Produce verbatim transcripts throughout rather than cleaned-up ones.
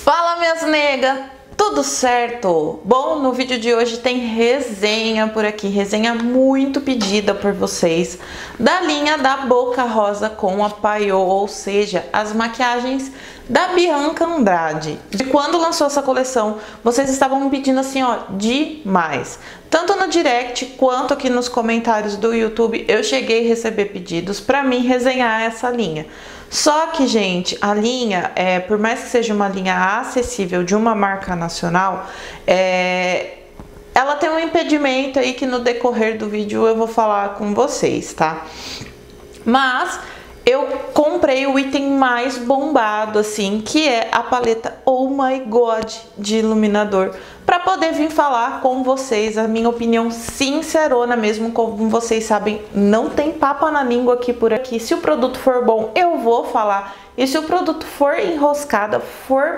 Fala, minhas negas! Tudo certo? Bom, no vídeo de hoje tem resenha por aqui, resenha muito pedida por vocês, da linha da Boca Rosa com a Paiô, ou seja, as maquiagens da Bianca Andrade. De quando lançou essa coleção, vocês estavam me pedindo assim, ó, demais. Tanto no direct quanto aqui nos comentários do YouTube, eu cheguei a receber pedidos para mim resenhar essa linha. Só que, gente, a linha, é, por mais que seja uma linha acessível de uma marca nacional, é, ela tem um impedimento aí que no decorrer do vídeo eu vou falar com vocês, tá? Mas eu comprei o item mais bombado, assim, que é a paleta Oh My God de iluminador, para poder vir falar com vocês a minha opinião sincerona mesmo. Como vocês sabem, não tem papo na língua aqui por aqui. Se o produto for bom, eu vou falar, e se o produto for enroscada, for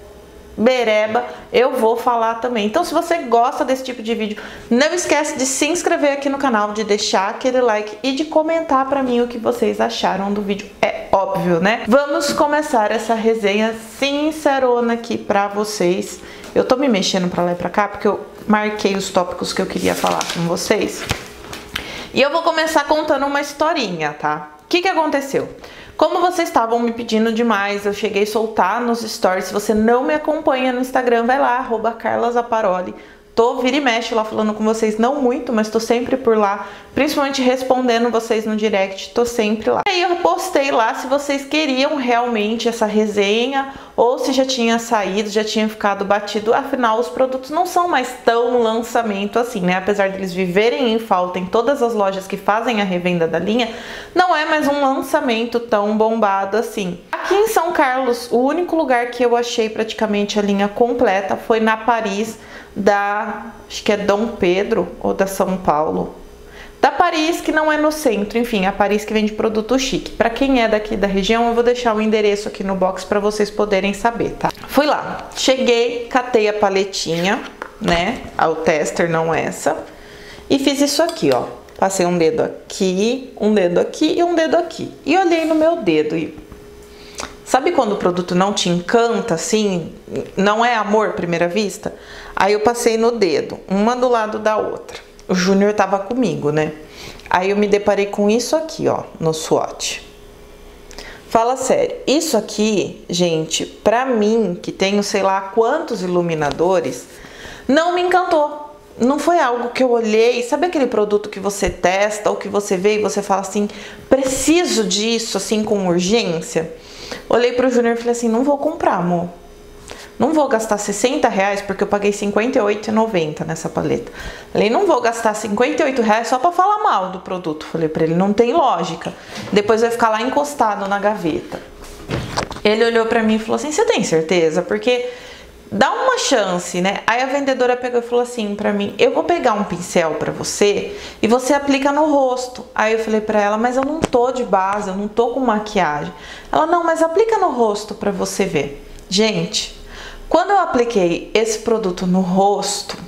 bereba, eu vou falar também. Então, se você gosta desse tipo de vídeo, não esquece de se inscrever aqui no canal, de deixar aquele like e de comentar pra mim o que vocês acharam do vídeo. É óbvio, né? Vamos começar essa resenha sincerona aqui pra vocês. Eu tô me mexendo pra lá e pra cá porque eu marquei os tópicos que eu queria falar com vocês. E eu vou começar contando uma historinha, tá? O que que aconteceu? Como vocês estavam me pedindo demais, eu cheguei a soltar nos stories. Se você não me acompanha no Instagram, vai lá, arroba Carla Zaparoli. Tô vira e mexe lá falando com vocês, não muito, mas tô sempre por lá, principalmente respondendo vocês no direct, tô sempre lá. E aí eu postei lá se vocês queriam realmente essa resenha ou se já tinha saído, já tinha ficado batido. Afinal, os produtos não são mais tão lançamento assim, né? Apesar de eles viverem em falta em todas as lojas que fazem a revenda da linha, não é mais um lançamento tão bombado assim. Aqui em São Carlos, o único lugar que eu achei praticamente a linha completa foi na Paris, da, acho que é Dom Pedro ou da São Paulo, da Paris, que não é no centro, enfim, a Paris que vende produto chique. Pra quem é daqui da região, eu vou deixar o endereço aqui no box pra vocês poderem saber, tá? Fui lá, cheguei, catei a paletinha, né, ao tester, não essa, e fiz isso aqui, ó, passei um dedo aqui, um dedo aqui e um dedo aqui, e olhei no meu dedo e... sabe quando o produto não te encanta, assim, não é amor à primeira vista? Aí eu passei no dedo, uma do lado da outra. O Júnior tava comigo, né? Aí eu me deparei com isso aqui, ó, no swatch. Fala sério, isso aqui, gente, pra mim, que tenho sei lá quantos iluminadores, não me encantou. Não foi algo que eu olhei, sabe aquele produto que você testa ou que você vê e você fala assim, preciso disso, assim, com urgência? Olhei pro Júnior e falei assim, não vou comprar, amor. Não vou gastar sessenta reais, porque eu paguei cinquenta e oito reais e noventa centavos nessa paleta. Falei, não vou gastar cinquenta e oito reais só pra falar mal do produto. Falei pra ele, não tem lógica. Depois vai ficar lá encostado na gaveta. Ele olhou pra mim e falou assim, você tem certeza? Porque dá uma chance, né? Aí a vendedora pegou e falou assim pra mim, eu vou pegar um pincel pra você e você aplica no rosto. Aí eu falei pra ela, mas eu não tô de base, eu não tô com maquiagem. Ela, não, mas aplica no rosto pra você ver. Gente, quando eu apliquei esse produto no rosto,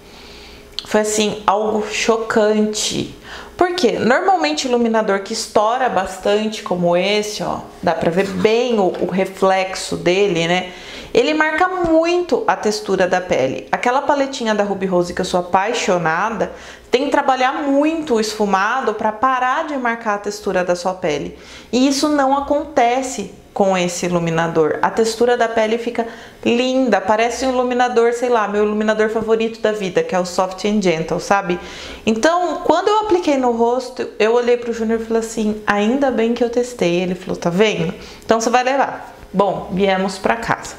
foi assim, algo chocante. Porque normalmente iluminador que estoura bastante, como esse, ó, dá pra ver bem o, o reflexo dele, né? Ele marca muito a textura da pele. Aquela paletinha da Ruby Rose que eu sou apaixonada, tem que trabalhar muito o esfumado para parar de marcar a textura da sua pele. E isso não acontece com esse iluminador. A textura da pele fica linda, parece um iluminador, sei lá, meu iluminador favorito da vida, que é o Soft and Gentle, sabe? Então, quando eu apliquei no rosto, eu olhei pro Júnior e falei assim, ainda bem que eu testei. Ele falou, tá vendo? Então você vai levar. Bom, viemos pra casa.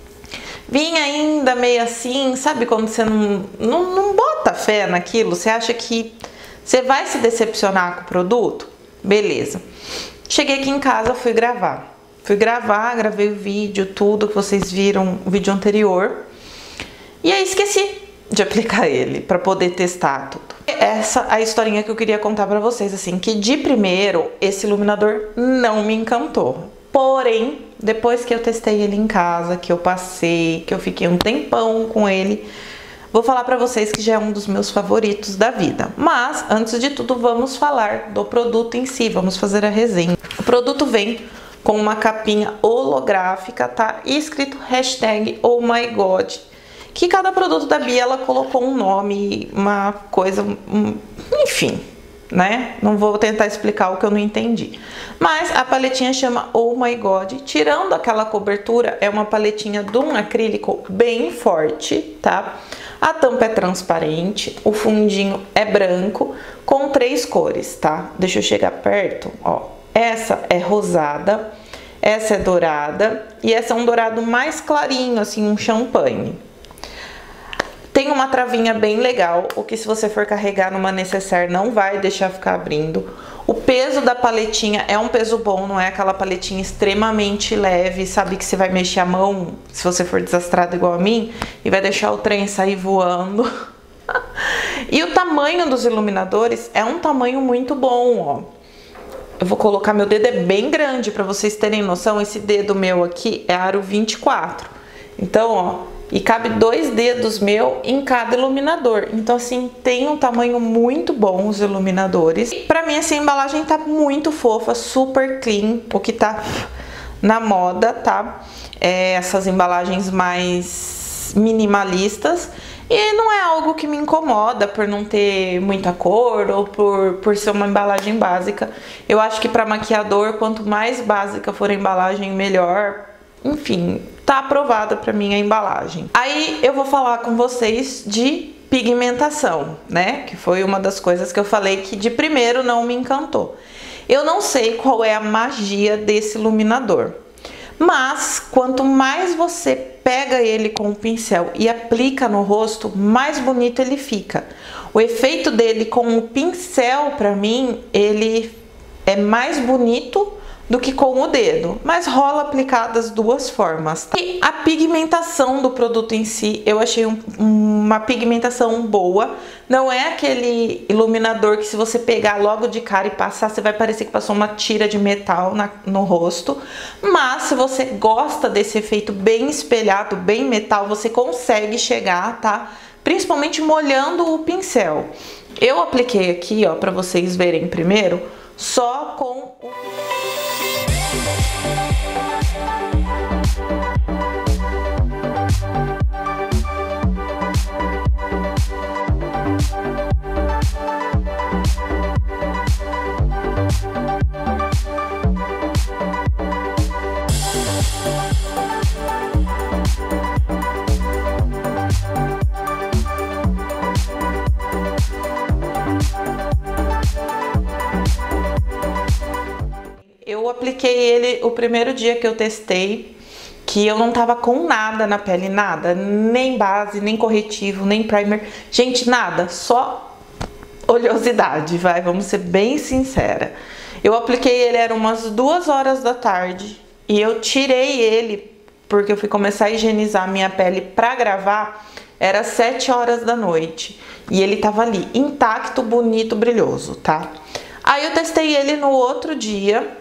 Vim ainda meio assim, sabe quando você não, não, não bota fé naquilo, você acha que você vai se decepcionar com o produto? Beleza. Cheguei aqui em casa, fui gravar. Fui gravar, gravei o vídeo, tudo que vocês viram, o vídeo anterior. E aí esqueci de aplicar ele para poder testar tudo. Essa é a historinha que eu queria contar para vocês, assim, que de primeiro esse iluminador não me encantou. Porém, depois que eu testei ele em casa, que eu passei, que eu fiquei um tempão com ele, vou falar pra vocês que já é um dos meus favoritos da vida. Mas, antes de tudo, vamos falar do produto em si, vamos fazer a resenha. O produto vem com uma capinha holográfica, tá? E escrito hashtag Oh My God. Que cada produto da Bia, ela colocou um nome, uma coisa, um, enfim, né? Não vou tentar explicar o que eu não entendi. Mas a paletinha chama Oh My God. Tirando aquela cobertura, é uma paletinha de um acrílico bem forte, tá? A tampa é transparente, o fundinho é branco, com três cores, tá? Deixa eu chegar perto, ó. Essa é rosada, essa é dourada e essa é um dourado mais clarinho, assim, um champanhe. Tem uma travinha bem legal, o que se você for carregar numa necessaire não vai deixar ficar abrindo. O peso da paletinha é um peso bom, não é aquela paletinha extremamente leve, sabe que você vai mexer a mão, se você for desastrado igual a mim, e vai deixar o trem sair voando. E o tamanho dos iluminadores é um tamanho muito bom, ó. Eu vou colocar, meu dedo é bem grande, pra vocês terem noção, esse dedo meu aqui é aro vinte e quatro. Então, ó, e cabe dois dedos meu em cada iluminador. Então, assim, tem um tamanho muito bom os iluminadores. E pra mim, essa embalagem tá muito fofa, super clean, o que tá na moda, tá? É, essas embalagens mais minimalistas. E não é algo que me incomoda por não ter muita cor ou por, por ser uma embalagem básica. Eu acho que para maquiador, quanto mais básica for a embalagem, melhor. Enfim, tá aprovada para mim a embalagem. Aí eu vou falar com vocês de pigmentação, né? Que foi uma das coisas que eu falei que de primeiro não me encantou. Eu não sei qual é a magia desse iluminador. Mas, quanto mais você pega ele com o pincel e aplica no rosto, mais bonito ele fica. O efeito dele com o pincel, pra mim, ele é mais bonito do que com o dedo, mas rola aplicar das duas formas. E a pigmentação do produto em si, eu achei um, uma pigmentação boa. Não é aquele iluminador que se você pegar logo de cara e passar, você vai parecer que passou uma tira de metal na, no rosto. Mas se você gosta desse efeito bem espelhado, bem metal, você consegue chegar, tá? Principalmente molhando o pincel. Eu apliquei aqui, ó, pra vocês verem primeiro, só com o... Eu apliquei ele o primeiro dia que eu testei, que eu não tava com nada na pele, nada, nem base, nem corretivo, nem primer, gente, nada, só oleosidade, vai, vamos ser bem sincera. Eu apliquei ele, era umas duas horas da tarde, e eu tirei ele, porque eu fui começar a higienizar minha pele pra gravar, era sete horas da noite, e ele tava ali, intacto, bonito, brilhoso, tá? Aí eu testei ele no outro dia,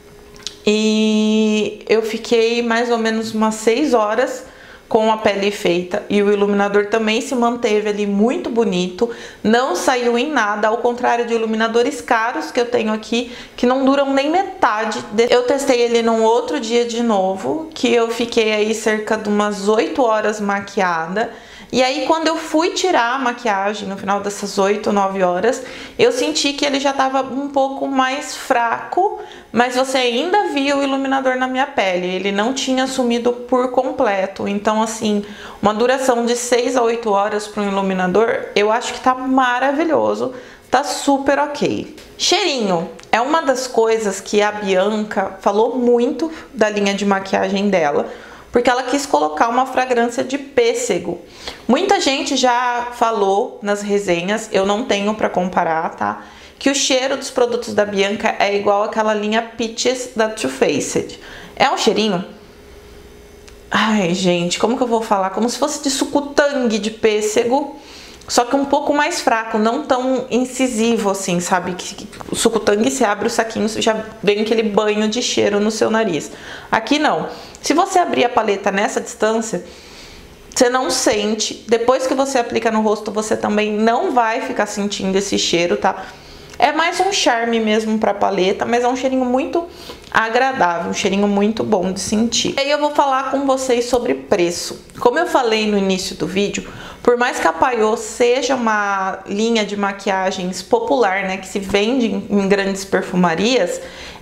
e eu fiquei mais ou menos umas seis horas com a pele feita e o iluminador também se manteve ali muito bonito, não saiu em nada, ao contrário de iluminadores caros que eu tenho aqui, que não duram nem metade. Eu testei ele num outro dia de novo, que eu fiquei aí cerca de umas oito horas maquiada. E aí quando eu fui tirar a maquiagem no final dessas oito, nove horas, eu senti que ele já estava um pouco mais fraco, mas você ainda via o iluminador na minha pele, ele não tinha sumido por completo. Então assim, uma duração de seis a oito horas para um iluminador, eu acho que tá maravilhoso, tá super ok. Cheirinho é uma das coisas que a Bianca falou muito da linha de maquiagem dela, porque ela quis colocar uma fragrância de pêssego. Muita gente já falou nas resenhas, eu não tenho pra comparar, tá? Que o cheiro dos produtos da Bianca é igual àquela linha Peaches da Too Faced. É um cheirinho... Ai, gente, como que eu vou falar? Como se fosse de sucutang de pêssego, só que um pouco mais fraco, não tão incisivo assim, sabe? Que o sucutang, você abre o saquinho, já vem aquele banho de cheiro no seu nariz. Aqui não. Se você abrir a paleta nessa distância, você não sente. Depois que você aplica no rosto, você também não vai ficar sentindo esse cheiro, tá? É mais um charme mesmo pra paleta, mas é um cheirinho muito agradável, um cheirinho muito bom de sentir. E aí eu vou falar com vocês sobre preço. Como eu falei no início do vídeo, por mais que a Paiô seja uma linha de maquiagens popular, né, que se vende em grandes perfumarias,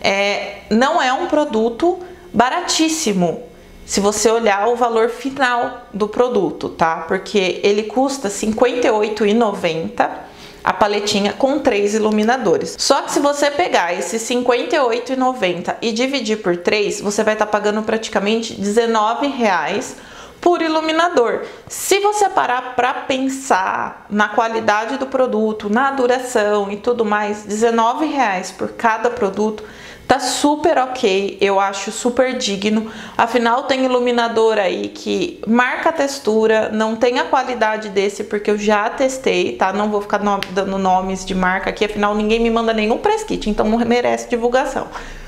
é, não é um produto baratíssimo, se você olhar o valor final do produto, tá? Porque ele custa cinquenta e oito reais e noventa centavos a paletinha com três iluminadores. Só que se você pegar esses cinquenta e oito reais e noventa centavos e dividir por três, você vai estar pagando praticamente dezenove reais por iluminador. Se você parar para pensar na qualidade do produto, na duração e tudo mais, dezenove reais por cada produto tá super ok, eu acho super digno. Afinal, tem iluminador aí que marca a textura, não tem a qualidade desse, porque eu já testei, tá? Não vou ficar no, dando nomes de marca aqui, afinal ninguém me manda nenhum press kit, então não merece divulgação.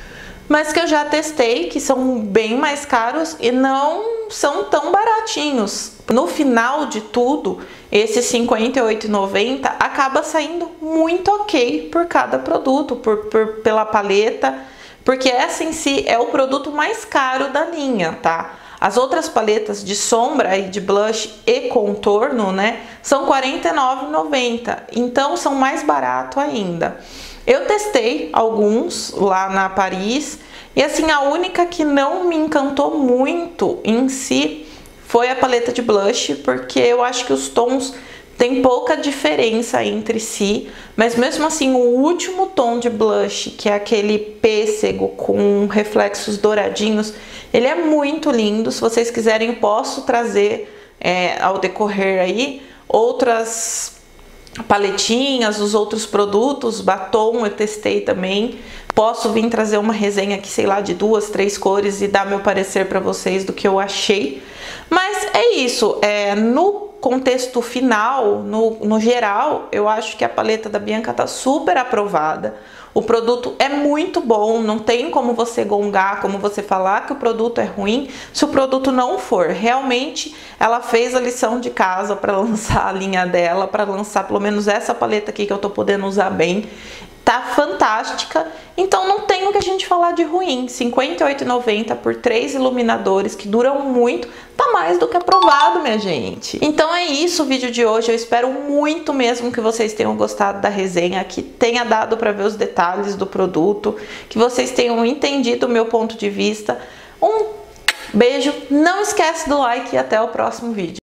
Mas que eu já testei, que são bem mais caros e não são tão baratinhos. No final de tudo, esse cinquenta e oito reais e noventa centavos acaba saindo muito ok por cada produto, por, por, pela paleta, porque essa em si é o produto mais caro da linha, tá? As outras paletas de sombra e de blush e contorno, né, são quarenta e nove reais e noventa centavos, então são mais barato ainda. Eu testei alguns lá na Paris e assim, a única que não me encantou muito em si foi a paleta de blush, porque eu acho que os tons têm pouca diferença entre si, mas mesmo assim o último tom de blush, que é aquele pêssego com reflexos douradinhos, ele é muito lindo. Se vocês quiserem, eu posso trazer é, ao decorrer aí outras paletinhas, os outros produtos, batom eu testei também. Posso vir trazer uma resenha aqui, sei lá, de duas, três cores e dar meu parecer para vocês do que eu achei. Mas é isso, é, no contexto final, no, no geral, eu acho que a paleta da Bianca tá super aprovada. O produto é muito bom, não tem como você gongar, como você falar que o produto é ruim, se o produto não for. Realmente, ela fez a lição de casa para lançar a linha dela, para lançar pelo menos essa paleta aqui que eu tô podendo usar bem. Tá fantástica, então não tem o que a gente falar de ruim. cinquenta e oito reais e noventa centavos por três iluminadores que duram muito, tá mais do que aprovado, minha gente. Então é isso o vídeo de hoje, eu espero muito mesmo que vocês tenham gostado da resenha, que tenha dado para ver os detalhes do produto, que vocês tenham entendido o meu ponto de vista. Um beijo, não esquece do like e até o próximo vídeo.